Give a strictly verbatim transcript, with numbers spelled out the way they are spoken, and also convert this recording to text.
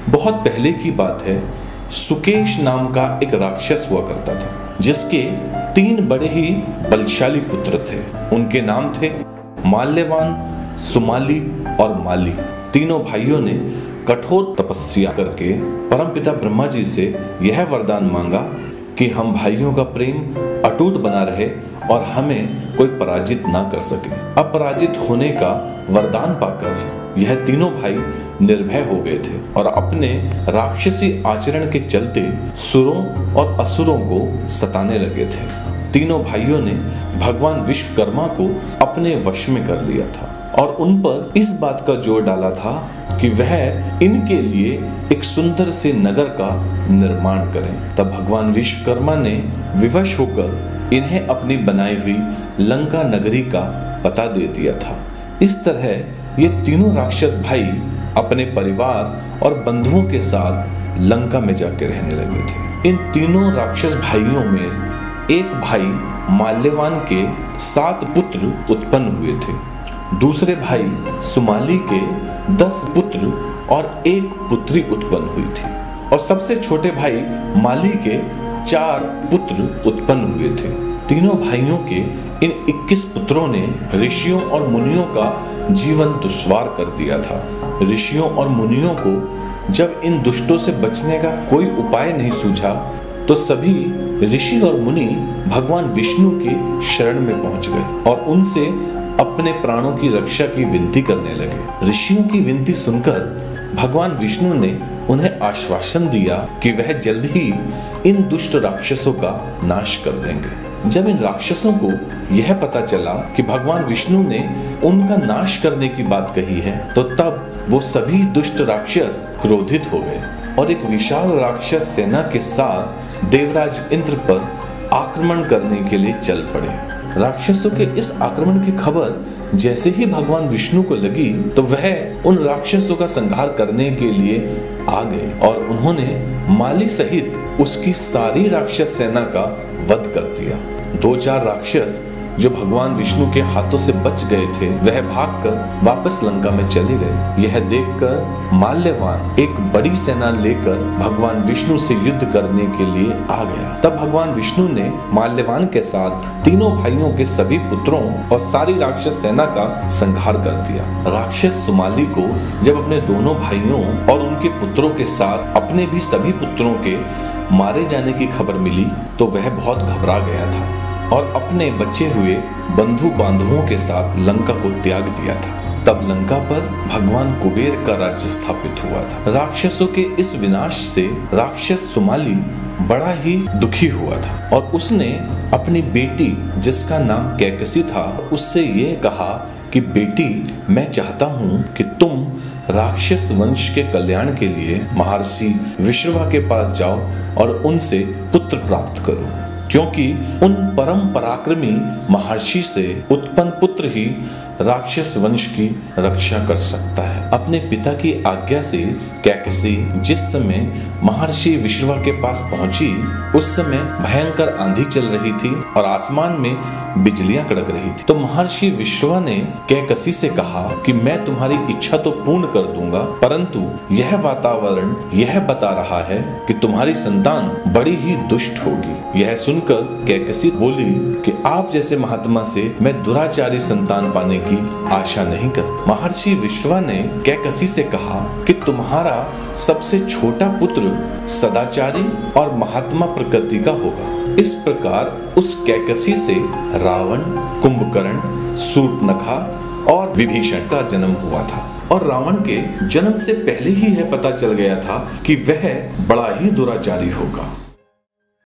बहुत पहले की बात है। सुकेश नाम का एक राक्षस हुआ करता था, जिसके तीन बड़े ही बलशाली पुत्र थे। उनके नाम थे माल्यवान, सुमाली और माली। तीनों भाइयों ने कठोर तपस्या करके परमपिता ब्रह्मा जी से यह वरदान मांगा कि हम भाइयों का प्रेम अटूट बना रहे और हमें कोई पराजित ना कर सके। अपराजित होने का वरदान पाकर यह तीनों भाई निर्भय हो गए थे और अपने राक्षसी आचरण के चलते सुरों और असुरों को सताने लगे थे। तीनों भाइयों ने भगवान विश्वकर्मा को अपने वश में कर लिया था और उन पर इस बात का जोर डाला था कि वह इनके लिए एक सुंदर से नगर का निर्माण करें। तब भगवान विश्वकर्मा ने विवश होकर इन्हें अपनी बनाई हुई लंका नगरी का पता दे दिया था। इस तरह ये तीनों राक्षस भाई अपने परिवार और बंधुओं के साथ लंका में जाकर रहने लगे थे। इन तीनों राक्षस भाइयों में एक भाई माल्यवान के सात पुत्र उत्पन्न हुए थे। दूसरे भाई सुमाली के दस पुत्र और एक पुत्री उत्पन्न हुई थी और सबसे छोटे भाई माली के चार पुत्र उत्पन्न हुए थे। तीनों भाइयों के इन इक्कीस पुत्रों ने ऋषियों और मुनियों का जीवन दुश्वार कर दिया था। ऋषियों और मुनियों को जब इन दुष्टों से बचने का कोई उपाय नहीं सूझा तो सभी ऋषि और मुनि भगवान विष्णु के शरण में पहुंच गए और उनसे अपने प्राणों की रक्षा की विनती करने लगे। ऋषियों की विनती सुनकर भगवान विष्णु ने उन्हें आश्वासन दिया कि वह जल्द ही इन दुष्ट राक्षसों का नाश कर देंगे। जब इन राक्षसों को यह पता चला कि भगवान विष्णु ने उनका नाश करने की बात कही है तो तब वो सभी दुष्ट राक्षस क्रोधित हो गए और एक विशाल राक्षस सेना के साथ देवराज इंद्र पर आक्रमण करने के लिए चल पड़े। राक्षसों के इस आक्रमण की खबर जैसे ही भगवान विष्णु को लगी तो वह उन राक्षसों का संहार करने के लिए आ गए और उन्होंने माली सहित उसकी सारी राक्षस सेना का वध कर दिया। दो चार राक्षस जो भगवान विष्णु के हाथों से बच गए थे वह भागकर वापस लंका में चले गए। यह देखकर माल्यवान एक बड़ी सेना लेकर भगवान विष्णु से युद्ध करने के लिए आ गया। तब भगवान विष्णु ने माल्यवान के साथ तीनों भाइयों के सभी पुत्रों और सारी राक्षस सेना का संहार कर दिया। राक्षस सुमाली को जब अपने दोनों भाइयों और उनके पुत्रों के साथ अपने भी सभी पुत्रों के मारे जाने की खबर मिली तो वह बहुत घबरा गया था और अपने बचे हुए बंधु बांधवों के साथ लंका को त्याग दिया था। तब लंका पर भगवान कुबेर का राज्य स्थापित हुआ था। राक्षसों के इस विनाश से राक्षस सुमाली बड़ा ही दुखी हुआ था और उसने अपनी बेटी जिसका नाम कैकसी था उससे यह कहा कि बेटी मैं चाहता हूँ कि तुम राक्षस वंश के कल्याण के लिए महर्षि विश्रवा के पास जाओ और उनसे पुत्र प्राप्त करो, क्योंकि उन परम पराक्रमी महर्षि से उत्पन्न पुत्र ही राक्षस वंश की रक्षा कर सकता है। अपने पिता की आज्ञा से कैकसी जिस समय महर्षि विश्रवा के पास पहुंची उस समय भयंकर आंधी चल रही थी और आसमान में बिजलियां कड़क रही थी। तो महर्षि विश्रवा ने कैकसी से कहा कि मैं तुम्हारी इच्छा तो पूर्ण कर दूंगा, परंतु यह वातावरण यह बता रहा है कि तुम्हारी संतान बड़ी ही दुष्ट होगी। यह सुनकर कैकसी बोली कि आप जैसे महात्मा से मैं दुराचारी संतान पाने की आशा नहीं करता। महर्षि विश्रवा ने कैकसी से कहा कि तुम्हारा सबसे छोटा पुत्र सदाचारी और महात्मा प्रकृति का होगा। इस प्रकार उस कैकसी से रावण, कुंभकर्ण, शूर्पणखा और विभीषण का जन्म हुआ था और रावण के जन्म से पहले ही यह पता चल गया था कि वह बड़ा ही दुराचारी होगा।